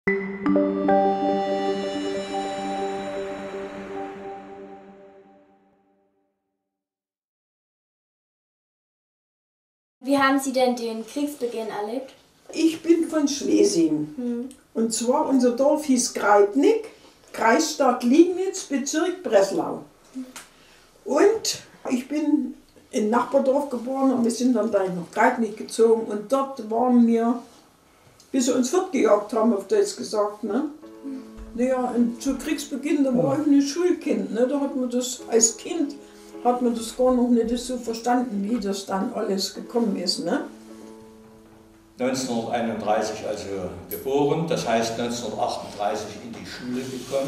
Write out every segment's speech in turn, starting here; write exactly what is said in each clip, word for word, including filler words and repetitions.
Wie haben Sie denn den Kriegsbeginn erlebt? Ich bin von Schlesien. Hm. Und zwar unser Dorf hieß Greibnick, Kreisstadt Liegnitz, Bezirk Breslau. Hm. Und ich bin in Nachbardorf geboren und wir sind dann gleich nach Greibnick gezogen. Und dort waren wir, bis sie uns fortgejagt haben, auf Deutsch gesagt. Ne? Hm. Naja, und zu Kriegsbeginn, da war ich ein Schulkind. Ne? Da hat man das als Kind hat man das gar noch nicht so verstanden, wie das dann alles gekommen ist. Ne? neunzehnhunderteinunddreißig also geboren, das heißt neunzehnhundertachtunddreißig in die Schule gekommen.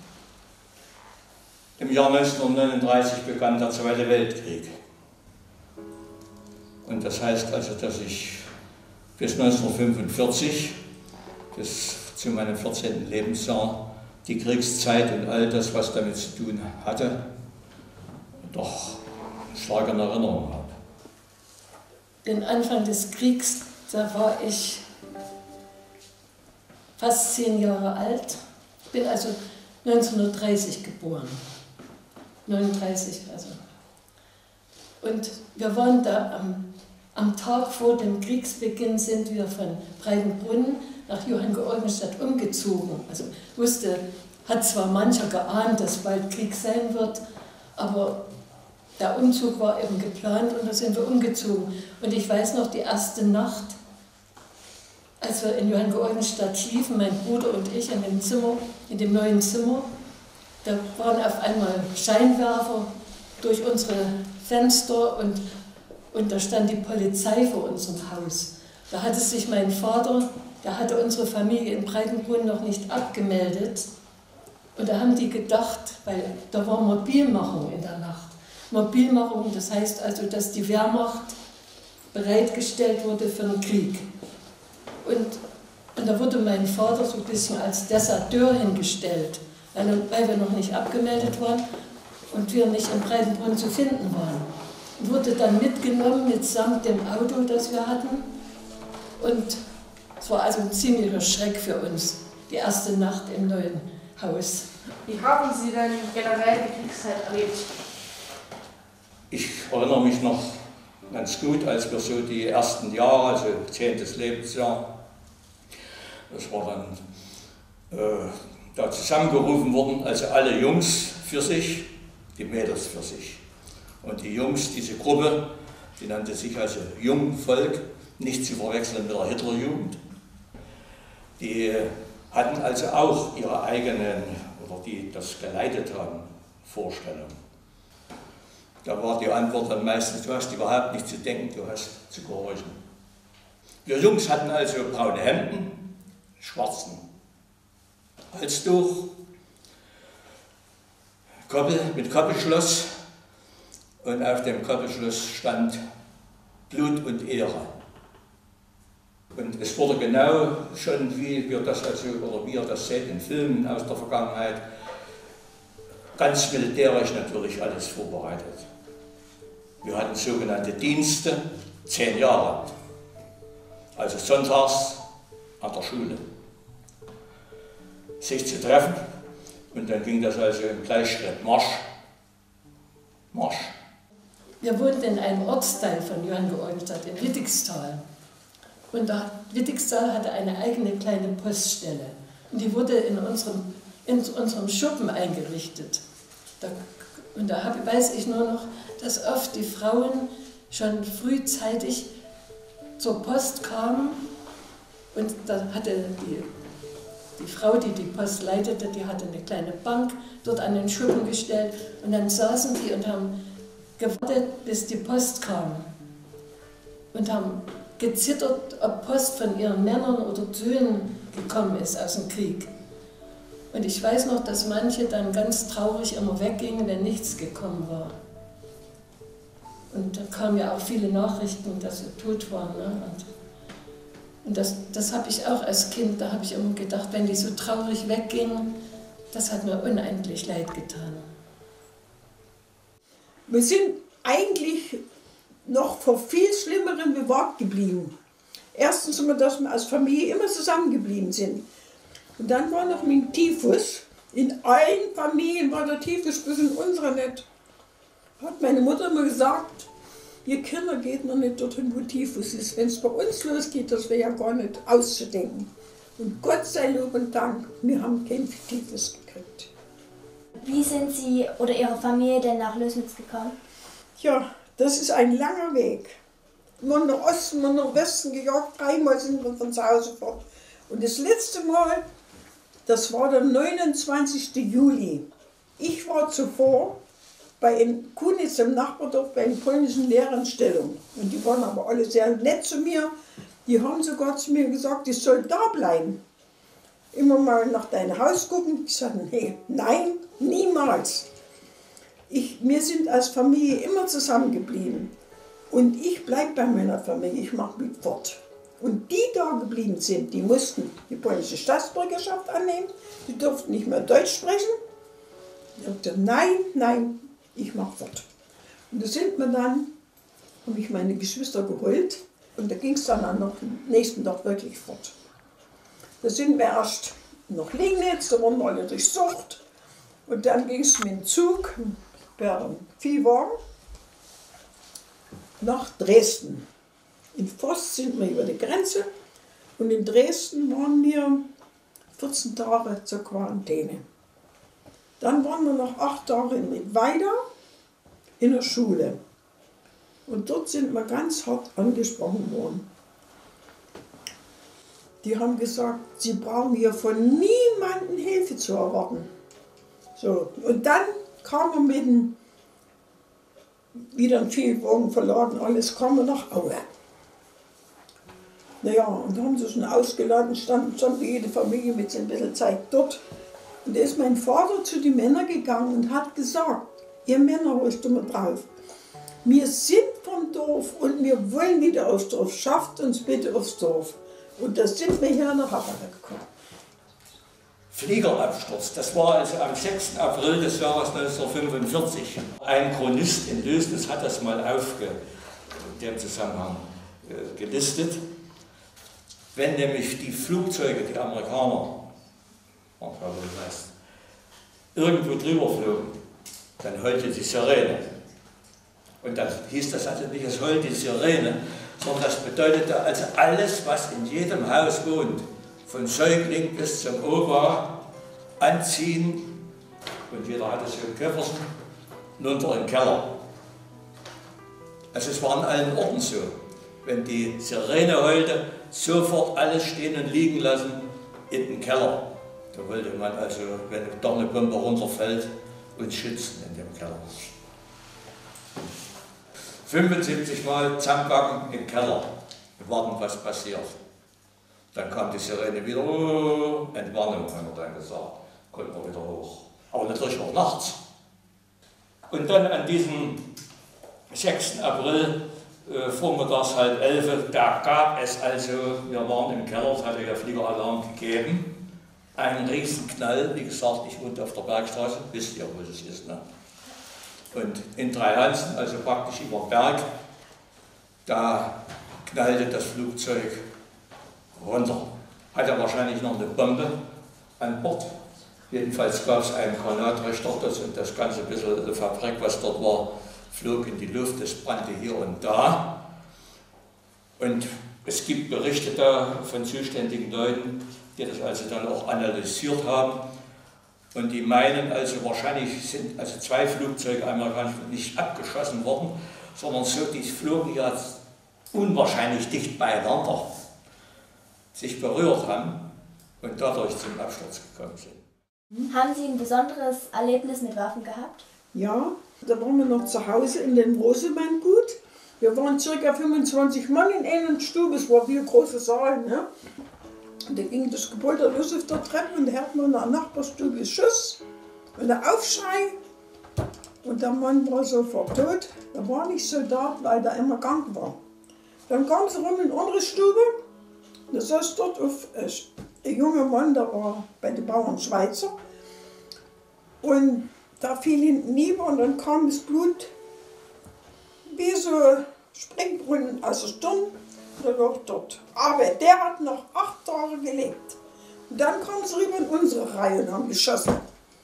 Im Jahr neunzehnhundertneununddreißig begann der Zweite Weltkrieg. Und das heißt also, dass ich bis neunzehnhundertfünfundvierzig, bis zu meinem vierzehnten Lebensjahr, die Kriegszeit und all das, was damit zu tun hatte, doch stark in Erinnerung habe. Den Anfang des Kriegs, da war ich fast zehn Jahre alt. Ich bin also neunzehnhundertdreißig geboren. neununddreißig also. Und wir waren da am, am Tag vor dem Kriegsbeginn, sind wir von Breitenbrunn nach Johanngeorgenstadt umgezogen. Also wusste, hat zwar mancher geahnt, dass bald Krieg sein wird, aber der Umzug war eben geplant und da sind wir umgezogen. Und ich weiß noch, die erste Nacht, als wir in Johanngeorgenstadt schliefen, mein Bruder und ich in dem Zimmer, in dem neuen Zimmer, da waren auf einmal Scheinwerfer durch unsere Fenster und, und da stand die Polizei vor unserem Haus. Da hatte sich mein Vater, der hatte unsere Familie in Breitenbrunn noch nicht abgemeldet. Und da haben die gedacht, weil da war Mobilmachung in der Nacht. Mobilmachung, das heißt also, dass die Wehrmacht bereitgestellt wurde für den Krieg. Und, und da wurde mein Vater so ein bisschen als Deserteur hingestellt, weil, weil wir noch nicht abgemeldet waren und wir nicht in Breitenbrunn zu finden waren. Und wurde dann mitgenommen mitsamt dem Auto, das wir hatten. Und es war also ein ziemlicher Schreck für uns, die erste Nacht im neuen Haus. Wie haben Sie denn generell die Kriegszeit erlebt? Ich erinnere mich noch ganz gut, als wir so die ersten Jahre, also zehntes Lebensjahr, das war dann äh, da zusammengerufen worden, also alle Jungs für sich, die Mädels für sich. Und die Jungs, diese Gruppe, die nannte sich also Jungvolk, nicht zu verwechseln mit der Hitlerjugend. Die hatten also auch ihre eigenen, oder die das geleitet haben, Vorstellungen. Da war die Antwort dann meistens, du hast überhaupt nicht zu denken, du hast zu gehorchen. Wir Jungs hatten also braune Hemden, schwarzen Halstuch, Koppel mit Koppelschloss und auf dem Koppelschloss stand Blut und Ehre. Und es wurde genau schon, wie wir das also, oder wie ihr das seht in Filmen aus der Vergangenheit, ganz militärisch natürlich alles vorbereitet. Wir hatten sogenannte Dienste, zehn Jahre, also sonntags an der Schule, sich zu treffen und dann ging das also im Gleichschritt, Marsch, Marsch. Wir wohnten in einem Ortsteil von Johanngeorgenstadt, in Wittigstal. Und da, Wittigstal hatte eine eigene kleine Poststelle. Und die wurde in unserem, in unserem Schuppen eingerichtet. Da, und da hab, weiß ich nur noch, dass oft die Frauen schon frühzeitig zur Post kamen. Und da hatte die, die Frau, die die Post leitete, die hatte eine kleine Bank dort an den Schuppen gestellt. Und dann saßen die und haben gewartet, bis die Post kam. Und haben gezittert, ob Post von ihren Männern oder Söhnen gekommen ist aus dem Krieg. Und ich weiß noch, dass manche dann ganz traurig immer weggingen, wenn nichts gekommen war. Und da kamen ja auch viele Nachrichten, dass sie tot waren. Ne? Und, und das, das habe ich auch als Kind, da habe ich immer gedacht, wenn die so traurig weggingen, das hat mir unendlich leid getan. Wir sind eigentlich noch vor viel Schlimmerem bewahrt geblieben. Erstens, dass wir als Familie immer zusammengeblieben sind. Und dann war noch mit Typhus. In allen Familien war der Typhus, bis in unserer nicht. Hat meine Mutter immer gesagt, ihr Kinder geht noch nicht dorthin, wo Typhus ist. Wenn es bei uns losgeht, das wäre ja gar nicht auszudenken. Und Gott sei Lob und Dank, wir haben keinen Typhus gekriegt. Wie sind Sie oder Ihre Familie denn nach Lößnitz gekommen? Ja, das ist ein langer Weg. Mal nach Osten, mal nach Westen gejagt, dreimal sind wir von zu Hause fort. Und das letzte Mal, das war der neunundzwanzigsten Juli. Ich war zuvor bei in Kunitz im Nachbardorf bei den polnischen Lehrern Stellung. Und die waren aber alle sehr nett zu mir. Die haben sogar zu mir gesagt, ich soll da bleiben. Immer mal nach deinem Haus gucken. Ich sagte, nee, nein, niemals. Ich, wir sind als Familie immer zusammengeblieben. Und ich bleibe bei meiner Familie, ich mache mich fort. Und die da geblieben sind, die mussten die polnische Staatsbürgerschaft annehmen, die durften nicht mehr Deutsch sprechen. Ich sagte, nein, nein, ich mache fort. Und da sind wir dann, habe ich meine Geschwister geholt und da ging es dann am nächsten Tag wirklich fort. Da sind wir erst nach Liegnitz, da wurden wir alle durchsucht und dann ging es mit dem Zug per Viehwagen nach Dresden. In Voss sind wir über die Grenze und in Dresden waren wir vierzehn Tage zur Quarantäne. Dann waren wir noch acht Tage in Mittweida in der Schule. Und dort sind wir ganz hart angesprochen worden. Die haben gesagt, sie brauchen hier von niemandem Hilfe zu erwarten. So, und dann kam er mit dem, wieder ein Vielwagen verladen, alles kam er nach Aue. Naja, und da haben sie schon ausgeladen, standen schon jede Familie mit so ein bisschen Zeit dort. Und da ist mein Vater zu den Männern gegangen und hat gesagt, ihr Männer, ruhig mal drauf, wir sind vom Dorf und wir wollen wieder aufs Dorf, schafft uns bitte aufs Dorf. Und da sind wir hier nach Hause gekommen. Fliegerabsturz, das war also am sechsten April des Jahres neunzehnhundertfünfundvierzig. Ein Chronist in Lößnitz hat das mal aufge, in dem Zusammenhang äh, gelistet. Wenn nämlich die Flugzeuge, die Amerikaner, das heißt, irgendwo drüber flogen, dann heulte die Sirene. Und dann hieß das also nicht, es heult die Sirene, sondern das bedeutete also alles, was in jedem Haus wohnt, von Säugling bis zum Opa, anziehen, und jeder hatte so ein Köfferchen, runter in den Keller. Also es war an allen Orten so. Wenn die Sirene heulte, sofort alles stehen und liegen lassen in den Keller. Da wollte man also, wenn da eine Bombe runterfällt, uns schützen in dem Keller. fünfundsiebzig Mal zusammengegangen im Keller, warten, was passiert. Dann kam die Sirene wieder, oh, Entwarnung, haben wir dann gesagt, konnten wir wieder hoch. Aber natürlich auch nachts. Und dann an diesem sechsten April, äh, vormittags halb elf, da gab es also, wir waren im Keller, es hatte ja Fliegeralarm gegeben, einen Riesenknall, wie gesagt, ich wohne auf der Bergstraße, wisst ihr, wo das ist, ne? Und in Dreihansen, also praktisch über den Berg, da knallte das Flugzeug runter. Hatte wahrscheinlich noch eine Bombe an Bord. Jedenfalls gab es einen Granatrichter, das, und das ganze bisschen Fabrik, was dort war, flog in die Luft, es brannte hier und da. Und es gibt Berichte da von zuständigen Leuten, die das also dann auch analysiert haben. Und die meinen also, wahrscheinlich sind also zwei Flugzeuge amerikanisch nicht abgeschossen worden, sondern so, die flogen ja unwahrscheinlich dicht beieinander, sich berührt haben und dadurch zum Absturz gekommen sind. Haben Sie ein besonderes Erlebnis mit Waffen gehabt? Ja, da waren wir noch zu Hause in dem Rosemann-Gut. Wir waren ca. fünfundzwanzig Mann in einer Stube, es war wie ein großer Saal. Ne? Und da ging das Gepolter los auf der Treppe und da hört man in der Nachbarstube Schuss und der Aufschrei. Und der Mann war sofort tot. Er war nicht Soldat, weil der immer Gang war. Dann kam sie rum in unsere Stube. Da saß dort auf ein junger Mann, der war bei den Bauern Schweizer. Und da fiel hinten nieder und dann kam das Blut wie so Springbrunnen aus der Stirn. Der lag dort. Aber der hat noch acht Tage gelebt. Und dann kamen sie rüber in unsere Reihe und haben geschossen.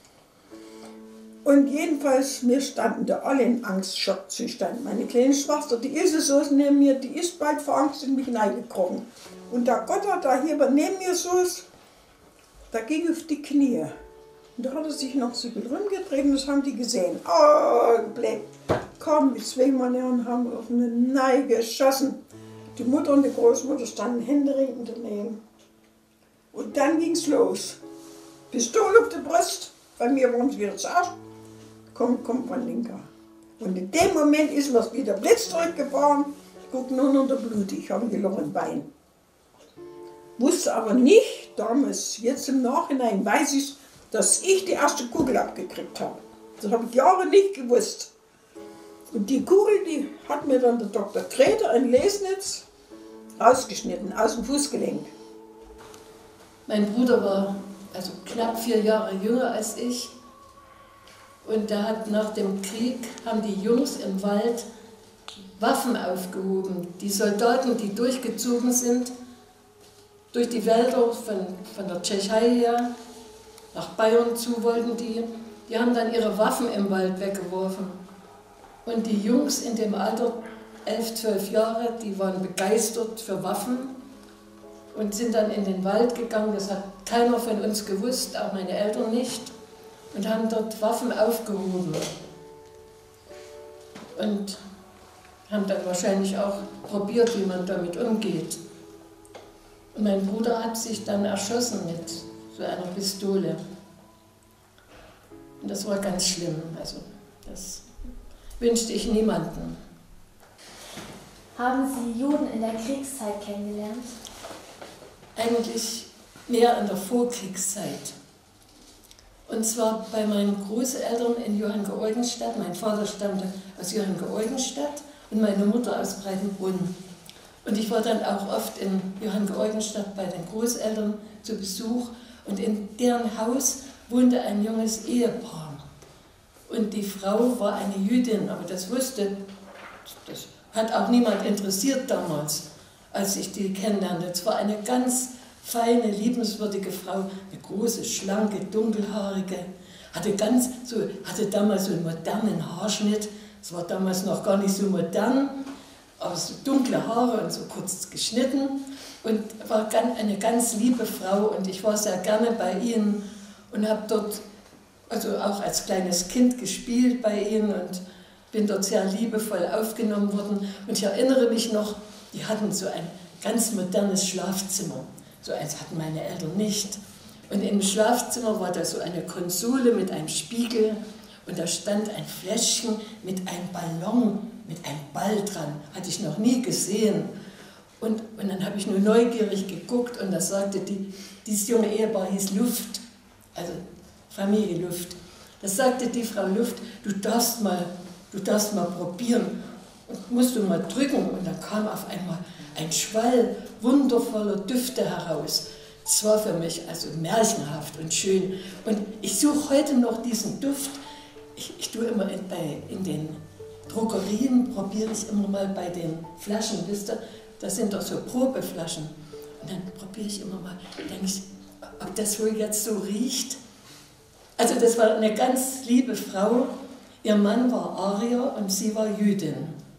Und jedenfalls, wir standen da alle in Angstschockzustand. Meine kleine Schwester, die ist so neben mir, die ist bald vor Angst in mich hineingekrochen. Und der Gotthard, da hier neben mir so ist, da ging auf die Knie. Und da hat er sich noch so rumgedreht und das haben die gesehen. Oh, blöd. Kamen die zwei Männer und haben auf eine Neige geschossen. Die Mutter und die Großmutter standen händeringend daneben. Und dann ging's los. Pistole auf der Brust. Bei mir waren sie wieder zuerst. Kommt, kommt mein Linker. Und in dem Moment ist mir wieder Blitz zurückgefahren. Ich gucke nur noch der Blut. Ich habe ein gelochenes Bein. Wusste aber nicht, damals, jetzt im Nachhinein weiß ich, dass ich die erste Kugel abgekriegt habe. Das habe ich Jahre nicht gewusst. Und die Kugel, die hat mir dann der Doktor Treter in Lesnitz rausgeschnitten, aus dem Fußgelenk. Mein Bruder war also knapp vier Jahre jünger als ich. Und der hat nach dem Krieg, haben die Jungs im Wald Waffen aufgehoben. Die Soldaten, die durchgezogen sind, durch die Wälder von, von der Tschechei her, nach Bayern zu wollten die, die haben dann ihre Waffen im Wald weggeworfen. Und die Jungs in dem Alter, elf, zwölf Jahre, die waren begeistert für Waffen und sind dann in den Wald gegangen. Das hat keiner von uns gewusst, auch meine Eltern nicht. Und haben dort Waffen aufgehoben. Und haben dann wahrscheinlich auch probiert, wie man damit umgeht. Und mein Bruder hat sich dann erschossen mit so einer Pistole. Und das war ganz schlimm. Also das wünschte ich niemandem. Haben Sie Juden in der Kriegszeit kennengelernt? Eigentlich mehr in der Vorkriegszeit. Und zwar bei meinen Großeltern in Johanngeorgenstadt. Mein Vater stammte aus Johanngeorgenstadt und meine Mutter aus Breitenbrunn. Und ich war dann auch oft in Johanngeorgenstadt bei den Großeltern zu Besuch. Und in deren Haus wohnte ein junges Ehepaar. Und die Frau war eine Jüdin, aber das wusste, das hat auch niemand interessiert damals, als ich die kennenlernte. Es war eine ganz feine, liebenswürdige Frau, eine große, schlanke, dunkelhaarige, hatte, ganz so, hatte damals so einen modernen Haarschnitt. Es war damals noch gar nicht so modern, aber so dunkle Haare und so kurz geschnitten und war eine ganz liebe Frau und ich war sehr gerne bei ihnen und habe dort also auch als kleines Kind gespielt bei ihnen und bin dort sehr liebevoll aufgenommen worden. Und ich erinnere mich noch, die hatten so ein ganz modernes Schlafzimmer. So eins hatten meine Eltern nicht. Und im Schlafzimmer war da so eine Konsole mit einem Spiegel und da stand ein Fläschchen mit einem Ballon, mit einem Ball dran. Hatte ich noch nie gesehen. Und, und dann habe ich nur neugierig geguckt und da sagte die, dieses junge Ehepaar hieß Luft, also Familie Luft. Das sagte die Frau Luft, du darfst mal, du darfst mal probieren und musst du mal drücken. Und dann kam auf einmal ein Schwall wundervoller Düfte heraus. Es war für mich also märchenhaft und schön. Und ich suche heute noch diesen Duft. Ich, ich tue immer in, bei, in den Drogerien, probiere ich immer mal bei den Flaschen, wisst ihr, das sind doch so Probeflaschen. Und dann probiere ich immer mal, denke ich, ob das wohl jetzt so riecht. Also das war eine ganz liebe Frau. Ihr Mann war Arier und sie war Jüdin.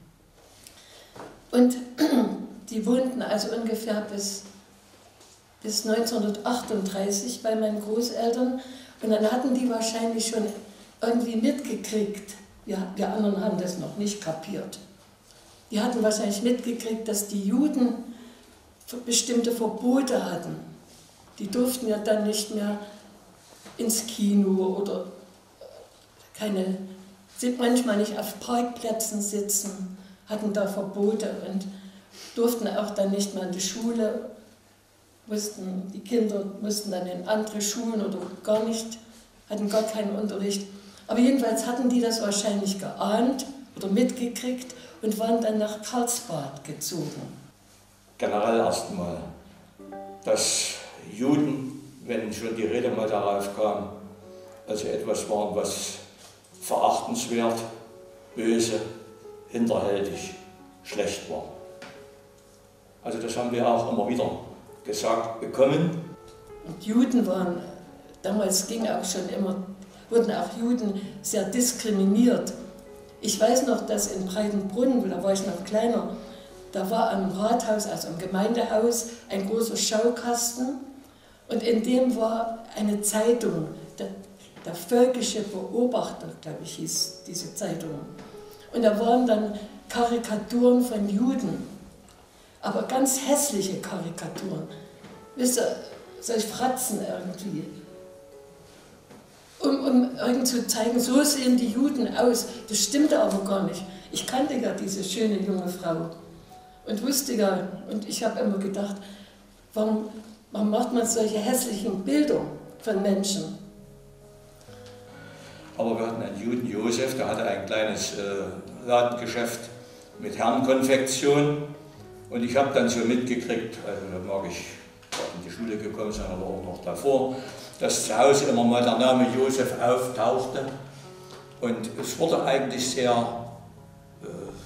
Und die wohnten also ungefähr bis, bis neunzehnhundertachtunddreißig bei meinen Großeltern. Und dann hatten die wahrscheinlich schon irgendwie mitgekriegt, wir, wir anderen haben das noch nicht kapiert. Die hatten wahrscheinlich mitgekriegt, dass die Juden bestimmte Verbote hatten. Die durften ja dann nicht mehr ins Kino oder keine, sind manchmal nicht auf Parkplätzen sitzen, hatten da Verbote und durften auch dann nicht mehr in die Schule, mussten, die Kinder mussten dann in andere Schulen oder gar nicht, hatten gar keinen Unterricht. Aber jedenfalls hatten die das wahrscheinlich geahnt oder mitgekriegt und waren dann nach Karlsbad gezogen. Generell erstmal, dass Juden, wenn schon die Rede mal darauf kam, also etwas waren, was verachtenswert, böse, hinterhältig, schlecht war. Also das haben wir auch immer wieder gesagt bekommen. Und Juden waren, damals ging auch schon immer, wurden auch Juden sehr diskriminiert. Ich weiß noch, dass in Breitenbrunn, da war ich noch kleiner, da war am Rathaus, also am Gemeindehaus, ein großer Schaukasten und in dem war eine Zeitung, der, der Völkische Beobachter, glaube ich, hieß diese Zeitung. Und da waren dann Karikaturen von Juden, aber ganz hässliche Karikaturen. Wisst ihr, solche Fratzen irgendwie. Um, um irgendwie zu zeigen, so sehen die Juden aus. Das stimmte aber gar nicht. Ich kannte ja diese schöne junge Frau und wusste ja, und ich habe immer gedacht, warum, warum macht man solche hässlichen Bilder von Menschen? Aber wir hatten einen Juden, Josef, der hatte ein kleines äh, Ladengeschäft mit Herrenkonfektion. Und ich habe dann so mitgekriegt, also da mag ich in die Schule gekommen sein, aber auch noch davor, dass zu Hause immer mal der Name Josef auftauchte. Und es wurde eigentlich sehr äh,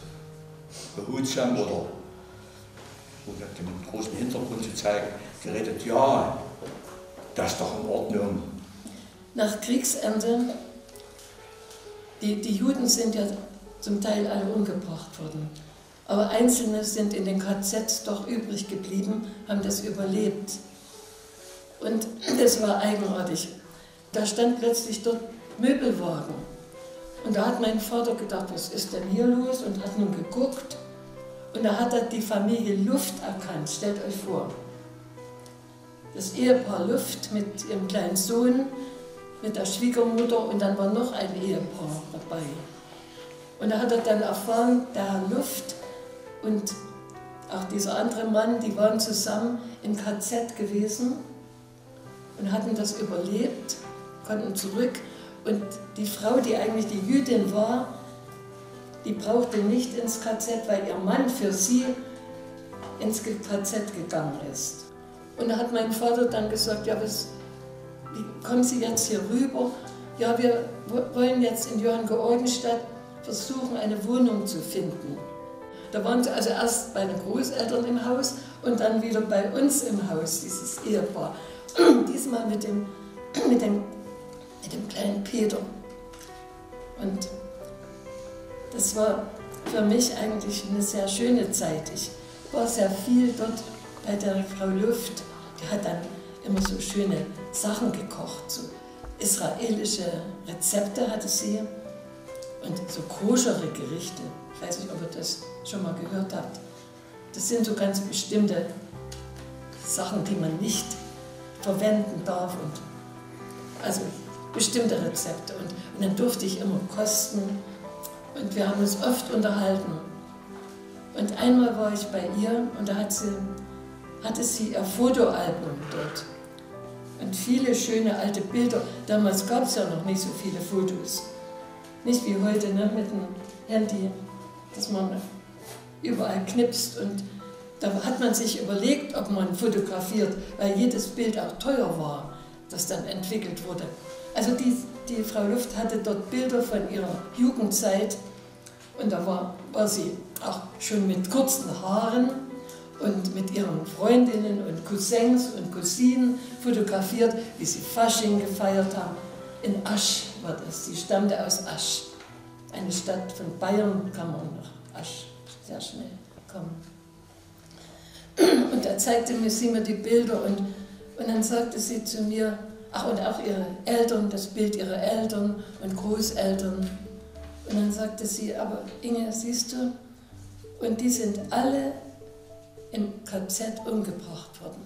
behutsam oder, um den großen Hintergrund zu zeigen, geredet, ja, das ist doch in Ordnung. Nach Kriegsende, die, die Juden sind ja zum Teil alle umgebracht worden, aber Einzelne sind in den K Zs doch übrig geblieben, haben das überlebt. Und das war eigenartig. Da stand plötzlich dort Möbelwagen. Und da hat mein Vater gedacht, was ist denn hier los? Und hat nun geguckt. Und da hat er die Familie Luft erkannt. Stellt euch vor. Das Ehepaar Luft mit ihrem kleinen Sohn, mit der Schwiegermutter und dann war noch ein Ehepaar dabei. Und da hat er dann erfahren, der Herr Luft und auch dieser andere Mann, die waren zusammen im K Z gewesen und hatten das überlebt, konnten zurück. Und die Frau, die eigentlich die Jüdin war, die brauchte nicht ins K Z, weil ihr Mann für sie ins K Z gegangen ist. Und da hat mein Vater dann gesagt, ja, was, wie kommen Sie jetzt hier rüber? Ja, wir wollen jetzt in Johanngeorgenstadt versuchen, eine Wohnung zu finden. Da waren sie also erst bei den Großeltern im Haus und dann wieder bei uns im Haus, dieses Ehepaar. Diesmal mit dem, mit, dem, mit dem kleinen Peter. Und das war für mich eigentlich eine sehr schöne Zeit. Ich war sehr viel dort bei der Frau Luft. Die hat dann immer so schöne Sachen gekocht, so israelische Rezepte hatte sie und so koschere Gerichte. Ich weiß nicht, ob ihr das schon mal gehört habt. Das sind so ganz bestimmte Sachen, die man nicht verwenden darf. Und also bestimmte Rezepte. Und, und dann durfte ich immer kosten. Und wir haben uns oft unterhalten. Und einmal war ich bei ihr und da hat sie, hatte sie ihr Fotoalbum dort. Und viele schöne alte Bilder. Damals gab es ja noch nicht so viele Fotos. Nicht wie heute, ne, mit dem Handy, dass man überall knipst. Und da hat man sich überlegt, ob man fotografiert, weil jedes Bild auch teuer war, das dann entwickelt wurde. Also die, die Frau Luft hatte dort Bilder von ihrer Jugendzeit und da war, war sie auch schon mit kurzen Haaren und mit ihren Freundinnen und Cousins und Cousinen fotografiert, wie sie Fasching gefeiert haben. In Asch war das, sie stammte aus Asch. Eine Stadt von Bayern, kann man nach Asch sehr schnell kommen. Und da zeigte mir sie mir die Bilder und, und dann sagte sie zu mir, ach und auch ihre Eltern, das Bild ihrer Eltern und Großeltern. Und dann sagte sie, aber Inge, siehst du, und die sind alle im K Z umgebracht worden.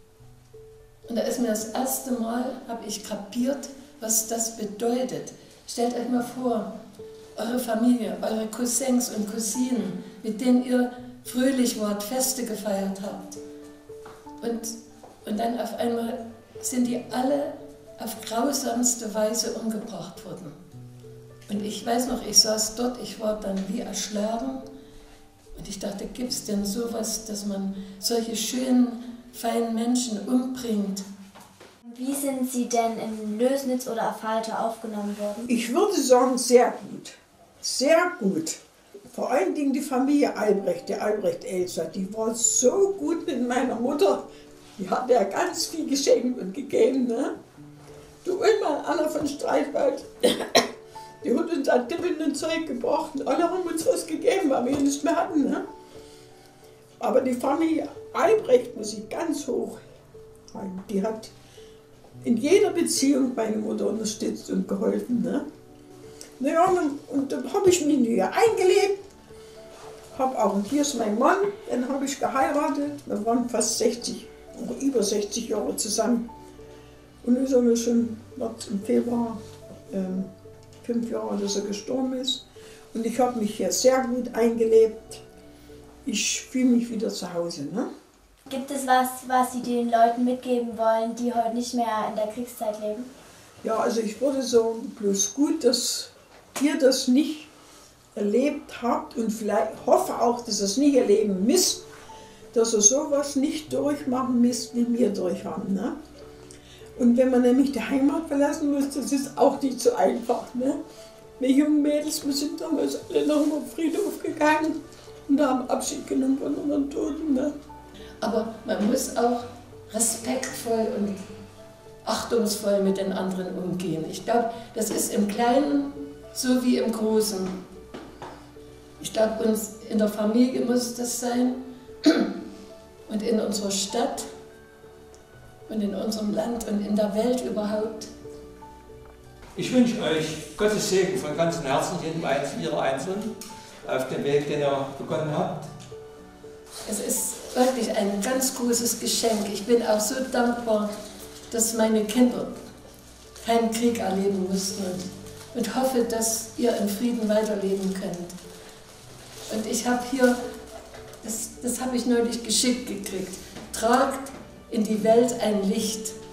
Und da ist mir das erste Mal, habe ich kapiert, was das bedeutet. Stellt euch mal vor, eure Familie, eure Cousins und Cousinen, mit denen ihr fröhlich wart, Feste gefeiert habt. Und, und dann auf einmal sind die alle auf grausamste Weise umgebracht worden. Und ich weiß noch, ich saß dort, ich war dann wie erschlagen und ich dachte, gibt es denn sowas, dass man solche schönen, feinen Menschen umbringt? Wie sind Sie denn in Lößnitz oder Affalter aufgenommen worden? Ich würde sagen, sehr gut. Sehr gut. Vor allen Dingen die Familie Albrecht, der Albrecht Elser, die war so gut mit meiner Mutter. Die hat ja ganz viel geschenkt und gegeben. Ne? Du und mal Anna von Streitwald, die hat uns an Tippeln und Zeug gebracht und alle haben uns was gegeben, weil wir nichts mehr hatten. Ne? Aber die Familie Albrecht muss ich ganz hoch halten. Die hat in jeder Beziehung meine Mutter unterstützt und geholfen. Ne? Naja, und, und dann habe ich mich hier eingelebt. Hab auch, und hier ist mein Mann, den habe ich geheiratet. Wir waren fast sechzig, über sechzig Jahre zusammen. Und ist er schon im Februar ähm, fünf Jahre, dass er gestorben ist. Und ich habe mich hier sehr gut eingelebt. Ich fühle mich wieder zu Hause. Ne? Gibt es was, was Sie den Leuten mitgeben wollen, die heute nicht mehr in der Kriegszeit leben? Ja, also ich würde sagen, bloß gut, dass ihr das nicht erlebt habt und vielleicht hoffe auch, dass ihr es nicht erleben müsst, dass ihr sowas nicht durchmachen müsst, wie wir durchhaben. Ne? Und wenn man nämlich die Heimat verlassen muss, das ist auch nicht so einfach. Ne? Wir jungen Mädels, wir sind damals alle noch auf den Friedhof gegangen und haben Abschied genommen von unseren Toten. Ne? Aber man muss auch respektvoll und achtungsvoll mit den anderen umgehen. Ich glaube, das ist im Kleinen so wie im Großen. Ich glaube, uns in der Familie muss das sein und in unserer Stadt und in unserem Land und in der Welt überhaupt. Ich wünsche euch Gottes Segen von ganzem Herzen, jedem Einzelnen, jeder Einzelnen, auf dem Weg, den ihr begonnen habt. Es ist wirklich ein ganz großes Geschenk. Ich bin auch so dankbar, dass meine Kinder keinen Krieg erleben mussten und, und hoffe, dass ihr in Frieden weiterleben könnt. Und ich habe hier, das, das habe ich neulich geschickt gekriegt, tragt in die Welt ein Licht.